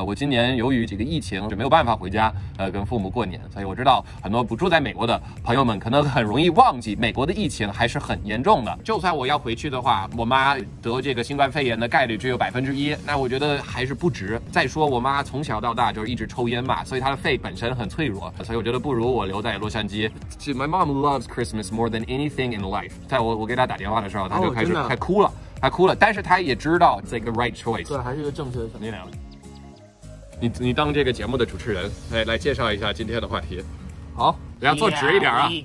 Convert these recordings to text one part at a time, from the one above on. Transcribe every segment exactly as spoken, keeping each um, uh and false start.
呃，我今年由于这个疫情是没有办法回家，呃，跟父母过年，所以我知道很多不住在美国的朋友们可能很容易忘记，美国的疫情还是很严重的。就算我要回去的话，我妈得这个新冠肺炎的概率只有百分之一，那我觉得还是不值。再说我妈从小到大就是一直抽烟嘛，所以她的肺本身很脆弱，所以我觉得不如我留在洛杉矶。My mom loves Christmas more than anything in life。在我我给她打电话的时候，她就开始还哭了。他哭了，但是他也知道这个 right choice， 对，还是一个正确的选择。 你你当这个节目的主持人，来来介绍一下今天的话题。 好， 然后坐直一点啊。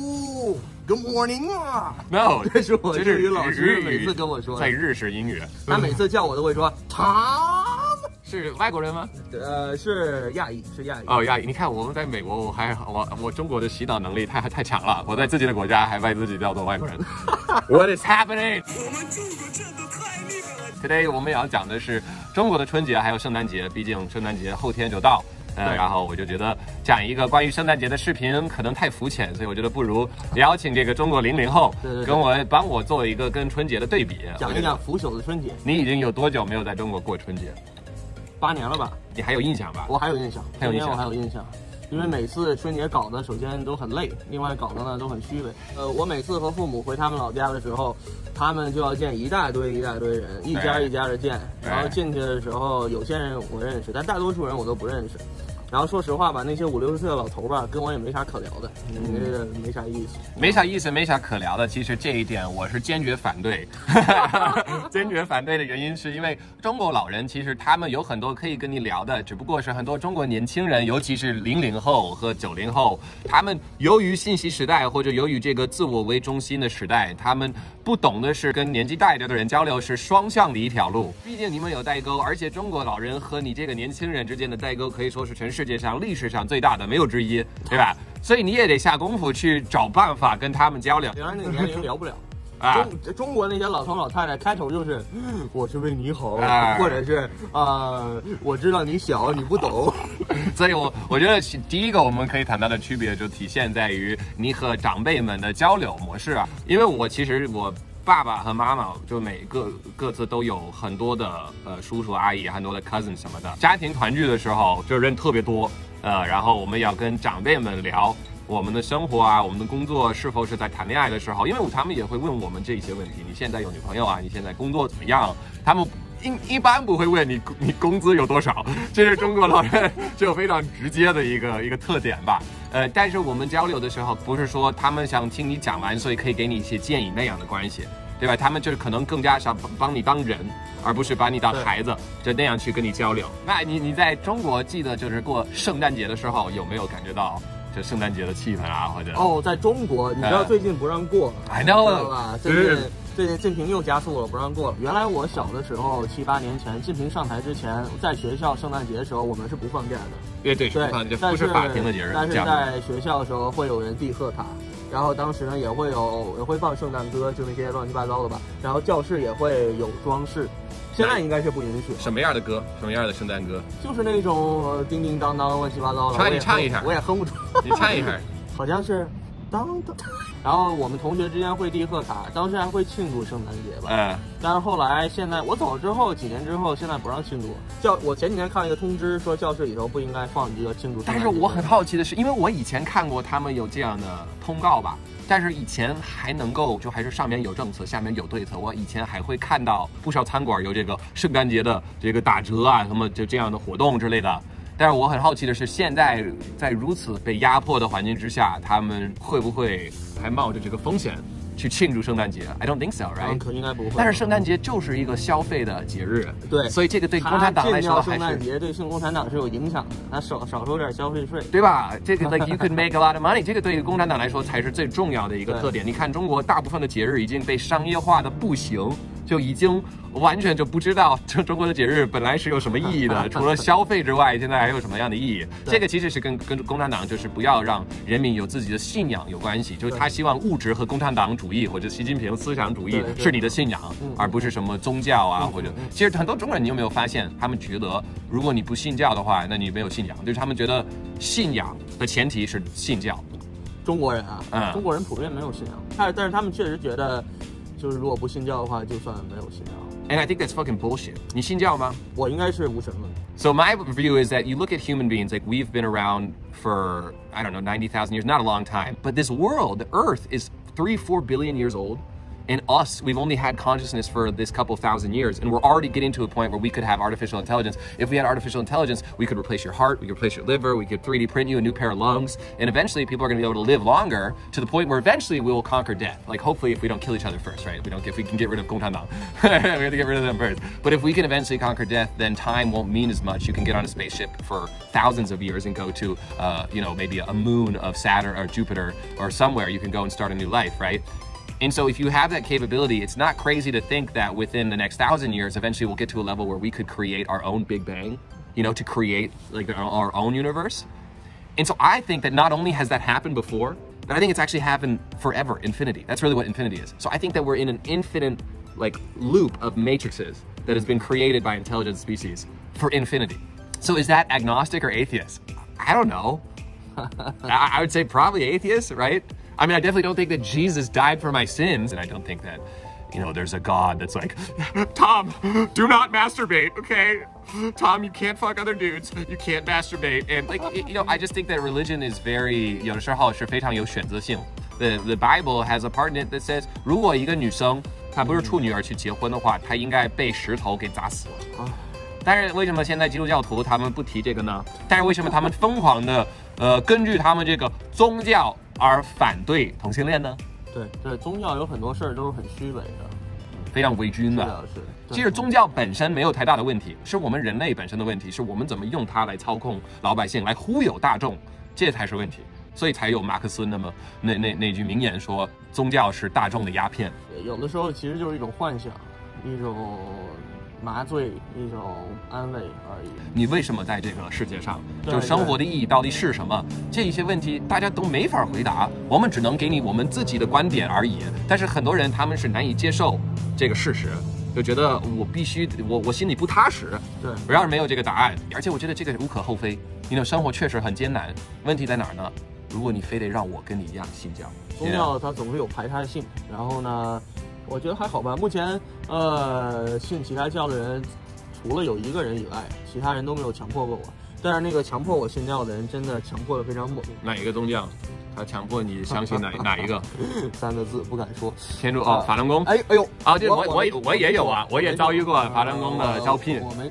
Good morning 啊 ！No， 这是我日语老师每次跟我说的， 在日式英语， 他每次叫我都会说 Tom。 是外国人吗？ 呃，是亚裔，是亚裔。 哦，亚裔。你看我们在美国，我还我我中国的洗脑能力太太强了，我在自己的国家还把自己叫做外国人。What is happening？ 我们中国真的太厉害了。 Today 我们也要讲的是中国的春节还有圣诞节，毕竟圣诞节后天就到。呃，然后我就觉得讲一个关于圣诞节的视频可能太肤浅，所以我觉得不如邀请这个中国零零后， 对对对， 跟我帮我做一个跟春节的对比， 讲一讲腐朽的春节。 你已经有多久没有在中国过春节？ 八年了吧？ 你还有印象吧？ 我还有印象， 还有印象， 我还有印象。因为每次春节搞的，首先都很累，另外搞的呢都很虚伪。呃，我每次和父母回他们老家的时候，他们就要见一大堆一大堆人，一家一家的见。然后进去的时候，有些人我认识，但大多数人我都不认识。然后说实话吧，那些五六十岁的老头吧，跟我也没啥可聊的，你这个没啥意思， 没啥意思，没啥可聊的。其实这一点我是坚决反对，坚决反对的原因是因为中国老人其实他们有很多可以跟你聊的，只不过是很多中国年轻人，尤其是零零后和九零后，他们由于信息时代或者由于这个自我为中心的时代，他们不懂的是跟年纪大一点的人交流是双向的一条路。毕竟你们有代沟，而且中国老人和你这个年轻人之间的代沟可以说是全世界上历史上最大的，没有之一，对吧？所以你也得下功夫去找办法跟他们交流。 原来那个年龄聊不了。啊、中中国那些老头老太太开头就是我是为你好，啊、或者是呃我知道你小你不懂， 所以我我觉得第一个我们可以谈到的区别就体现在于你和长辈们的交流模式啊，因为我其实我爸爸和妈妈就每个各自都有很多的呃叔叔阿姨，很多的 cousin 什么的，家庭团聚的时候就人特别多，呃，然后我们要跟长辈们聊我们的生活啊，我们的工作是否是在谈恋爱的时候，因为他们也会问我们这些问题，你现在有女朋友啊，你现在工作怎么样？他们一一般不会问你你工资有多少，这是中国老人就非常直接的一个一个特点吧。呃，但是我们交流的时候，不是说他们想听你讲完，所以可以给你一些建议那样的关系，对吧？他们就是可能更加想帮你当人，而不是把你当孩子，就那样去跟你交流。那你你在中国记得就是过圣诞节的时候，有没有感觉到就圣诞节的气氛啊？或者哦，在中国，你知道最近不让过 ，I know 知道吧？最近最近晋平又加速了，不让过了。原来我小的时候，七八年前，晋平上台之前，在学校圣诞节的时候，我们是不放假的。 对对，对，不是法庭的节日。 但是在学校的时候，会有人递贺卡，然后当时呢也会有也会放圣诞歌，就那些乱七八糟的吧。然后教室也会有装饰。现在应该是不允许。 什么样的歌？什么样的圣诞歌？ 就是那种、呃、叮叮当当、乱七八糟的。 唱你唱一下， 我也哼不出。 你唱一下。 好像是当当。然后我们同学之间会递贺卡，当时还会庆祝圣诞节吧。嗯。但是后来现在我走了之后，几年之后，现在不让庆祝。教我前几天看了一个通知，说教室里头不应该放这个庆祝圣诞节。 但是我很好奇的是，因为我以前看过他们有这样的通告吧。但是以前还能够就还是上面有政策，下面有对策。我以前还会看到不少餐馆有这个圣诞节的这个打折啊，什么就这样的活动之类的。但是我很好奇的是，现在在如此被压迫的环境之下，他们会不会还冒着这个风险去庆祝圣诞节 ？I don't think so, right？ 可应该不会。 但是圣诞节就是一个消费的节日， 对， 所以这个对共产党来说还是圣诞节对共产党是有影响的，他少少收点消费税， 对吧？这个 like you could make a lot of money， 这个对于共产党来说才是最重要的一个特点。你看中国大部分的节日已经被商业化的不行。就已经完全就不知道这中国的节日本来是有什么意义的，除了消费之外，现在还有什么样的意义？这个其实是跟跟共产党就是不要让人民有自己的信仰有关系，就是他希望物质和共产党主义或者习近平思想主义是你的信仰，而不是什么宗教啊或者。其实很多中国人，你有没有发现，他们觉得如果你不信教的话，那你没有信仰，就是他们觉得信仰的前提是信教。 中国人啊，嗯、中国人普遍没有信仰，但但是他们确实觉得。就是如果不信教的话，就算没有信仰。 And I think that's fucking bullshit. 你信教吗？ 我应该是无神论。 So my view is that you look at human beings, like we've been around for, I don't know, ninety thousand years, not a long time. But this world, the earth is three, four billion years old. And us, we've only had consciousness for this couple thousand years, and we're already getting to a point where we could have artificial intelligence. If we had artificial intelligence, we could replace your heart, we could replace your liver, we could three D print you a new pair of lungs, and eventually people are going to be able to live longer to the point where eventually we will conquer death. Like hopefully if we don't kill each other first, right? We don't, if we can get rid of Gongtandang, we have to get rid of them first. But if we can eventually conquer death, then time won't mean as much. You can get on a spaceship for thousands of years and go to, uh, you know, maybe a moon of Saturn or Jupiter or somewhere. You can go and start a new life, right? And so if you have that capability, it's not crazy to think that within the next thousand years, eventually we'll get to a level where we could create our own Big Bang, you know, to create like our, our own universe. And so I think that not only has that happened before, but I think it's actually happened forever, infinity. That's really what infinity is. So I think that we're in an infinite like loop of matrices that has been created by intelligent species for infinity. So is that agnostic or atheist? I don't know. I, I would say probably atheist, right? I mean, I definitely don't think that Jesus died for my sins, and I don't think that, you know, there's a God that's like, Tom, do not masturbate, okay? Tom, you can't fuck other dudes, you can't masturbate, and like, you know, I just think that religion is very, 有的时候是非常有选择性。The the Bible has a part in it that says， 如果一个女生她不是处女而去结婚的话，她应该被石头给砸死。但是为什么现在基督教徒他们不提这个呢？但是为什么他们疯狂的呃根据他们这个宗教而反对同性恋呢？ 对对，宗教有很多事儿都是很虚伪的， 非常伪君的。 是， 其实宗教本身没有太大的问题，是我们人类本身的问题，是我们怎么用它来操控老百姓，来忽悠大众，这才是问题。所以才有马克思那么那那那句名言说，宗教是大众的鸦片。 有的时候其实就是一种幻想，一种麻醉，一种安慰而已。 你为什么在这个世界上？就生活的意义到底是什么？这一些问题大家都没法回答，我们只能给你我们自己的观点而已。但是很多人他们是难以接受这个事实，就觉得我必须我我心里不踏实。 对， 然而没有这个答案，而且我觉得这个无可厚非。你的生活确实很艰难，问题在哪儿呢？如果你非得让我跟你一样信教， 宗教它总是有排他性，然后呢？我觉得还好吧。目前，呃，信其他教的人，除了有一个人以外，其他人都没有强迫过我。但是那个强迫我信教的人，真的强迫的非常猛。 哪一个宗教？他强迫你相信哪哪一个？ 三个字不敢说。 天主哦，法轮功。 哎哎呦， 啊，这我我我也有啊，我也遭遇过法轮功的招聘。 我没，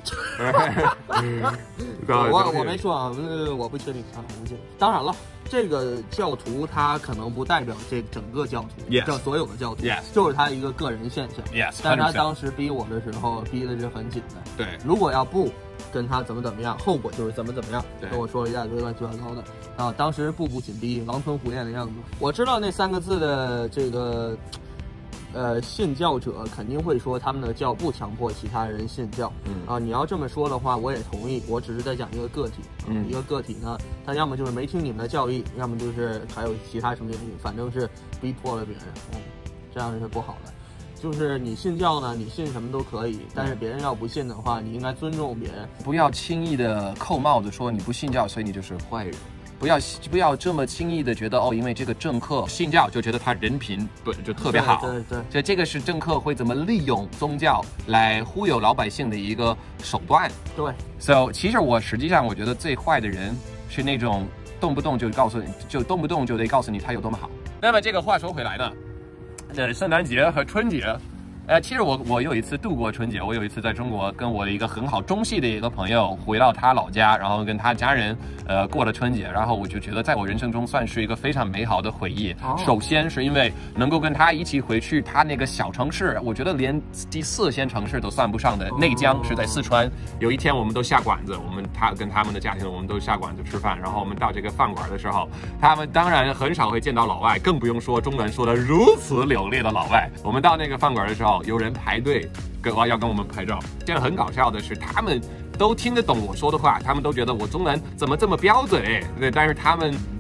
我我没说啊，我不确定啊。当然了。这个教徒他可能不代表这整个教徒， yes. 这所有的教徒， yes. 就是他一个个人现象。 Yes. 但是他当时逼我的时候，逼的是很紧的。 对， 如果要不跟他怎么怎么样，后果就是怎么怎么样， 跟我说了一大堆乱七八糟的啊。当时步步紧逼，狼吞虎咽的样子。我知道那三个字的这个。呃，信教者肯定会说他们的教不强迫其他人信教，嗯啊，你要这么说的话，我也同意。我只是在讲一个个体，嗯，一个个体呢，他要么就是没听你们的教义，要么就是还有其他什么原因，反正是逼迫了别人，嗯，这样是不好的。就是你信教呢，你信什么都可以，但是别人要不信的话，你应该尊重别人， 不要轻易的扣帽子说你不信教，所以你就是坏人。不要不要这么轻易的觉得哦，因为这个政客信教就觉得他人品不就特别好， 对对对， 所以这个是政客会怎么利用宗教来忽悠老百姓的一个手段。 对 ，so 其实我实际上我觉得最坏的人是那种动不动就告诉你，就动不动就得告诉你他有多么好。那么这个话说回来呢，这圣诞节和春节。呃，其实我我有一次度过春节，我有一次在中国跟我的一个很好中戏的一个朋友回到他老家，然后跟他家人呃过了春节，然后我就觉得在我人生中算是一个非常美好的回忆。哦、首先是因为能够跟他一起回去他那个小城市，我觉得连第四线城市都算不上的内江是在四川。有一天我们都下馆子，我们他跟他们的家庭我们都下馆子吃饭，然后我们到这个饭馆的时候，他们当然很少会见到老外，更不用说中文说的如此流利的老外。我们到那个饭馆的时候，有人排队跟要跟我们拍照。现在很搞笑的是，他们都听得懂我说的话，他们都觉得我中文怎么这么标准？对，但是他们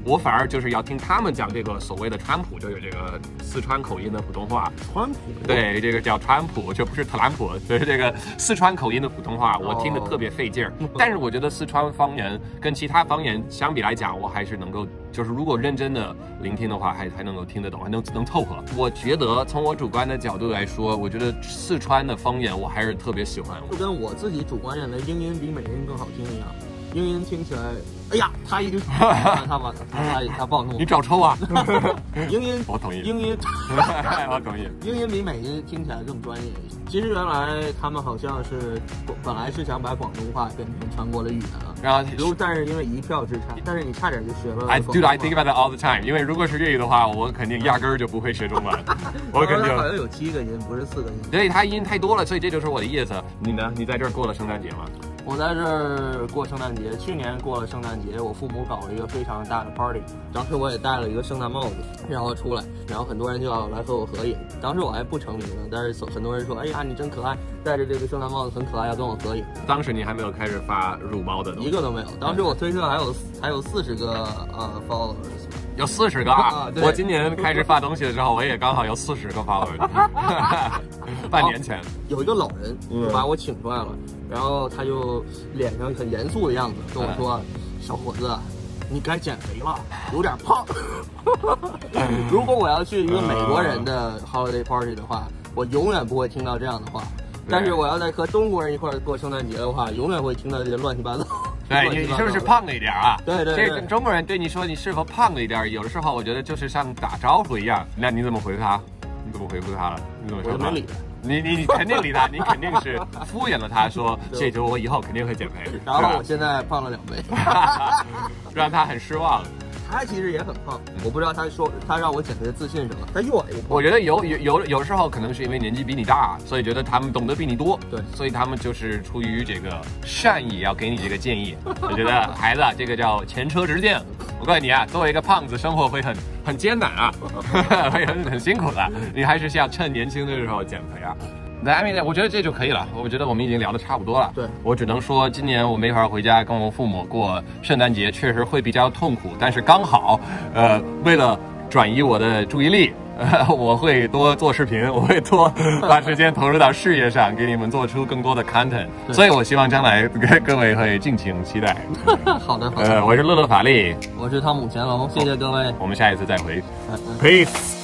我反而就是要听他们讲这个所谓的川普，就有这个四川口音的普通话。 川普？ 对，这个叫川普，就不是特朗普，所以这个四川口音的普通话，我听得特别费劲儿。哦、但是我觉得四川方言跟其他方言相比来讲，我还是能够，就是如果认真的聆听的话，还还能够听得懂，还能能凑合。我觉得从我主观的角度来说，我觉得四川的方言我还是特别喜欢。 就跟我自己主观认为英音比美音更好听一样。英音听起来，哎呀，他一直他把他他暴怒， 你找抽啊！ 英音我同意， 英音我同意， 英音比美音听起来更专业一些。其实原来他们好像是本来是想把广东话变成全国的语言了， 然后如但是因为一票之差，但是你差点就学了。 I do I think about that all the time， 因为如果是粤语的话，我肯定压根儿就不会学中文，我肯定。 好像有七个音，不是四个音。 所以它音太多了，所以这就是我的意思。你呢？你在这儿过了圣诞节吗？ 我在这儿过圣诞节，去年过了圣诞节，我父母搞了一个非常大的 party， 当时我也戴了一个圣诞帽子，然后出来，然后很多人就要来和我合影。当时我还不成名呢，但是很多人说，哎呀，你真可爱，戴着这个圣诞帽子很可爱，要跟我合影。 当时你还没有开始发辱猫的东西， 一个都没有。当时我推特还有还有四十个呃 followers。 有四十个啊！我今年开始发东西的时候，我也刚好有四十个 followers。半年前有一个老人就把我请出来了，然后他就脸上很严肃的样子跟我说：“小伙子，你该减肥了，有点胖。”如果我要去一个美国人的 holiday party 的话，我永远不会听到这样的话。但是我要在和中国人一块过圣诞节的话，永远会听到这些乱七八糟。 对你，你是不是胖了一点啊？ 对对对， 这中国人对你说你是否胖了一点，有的时候我觉得就是像打招呼一样。那你怎么回他？你怎么回复他了？你怎么说他？ 我没理他。 你你你肯定理他，你肯定是敷衍了他说，这周我以后肯定会减肥。 然后我现在胖了两倍， 让他很失望。 他其实也很胖，我不知道他说他让我减肥的自信什么，他又矮又胖。 我觉得有有有有时候可能是因为年纪比你大，所以觉得他们懂得比你多， 对， 所以他们就是出于这个善意要给你这个建议。我觉得孩子，这个叫前车之鉴。我告诉你啊，作为一个胖子，生活会很很艰难啊，会很很辛苦的。你还是要趁年轻的时候减肥啊。那I mean，我觉得这就可以了。我觉得我们已经聊得差不多了。 对， 我只能说，今年我没法回家跟我父母过圣诞节，确实会比较痛苦。但是刚好，呃，为了转移我的注意力，呃，我会多做视频，我会多把时间投入到事业上，给你们做出更多的 content。所以我希望将来各位会敬请期待。 好的，好的。 呃，我是乐乐法力， 我是汤姆乾隆，谢谢各位， 我们下一次再会。Peace。